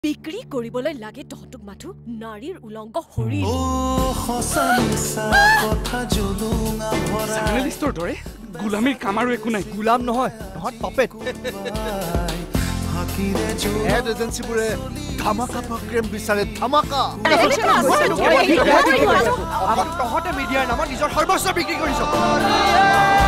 বিক্ৰী কৰিবলৈ লাগে তহঁতক মাথো নাৰীৰ উলংগ শৰীৰ জাৰ্নেলিষ্টৰ দৰে গোলামীৰ কাম আৰু একো নাই গোলাম নহয় তহঁত পাপেট এড এজেন্সিবোৰে ধামাকা প্ৰগ্ৰেম বিচাৰে ধামাকা তহঁতে মিডিয়াৰ নামত নিজৰ সৰ্বস্ব বিক্ৰী কৰিছ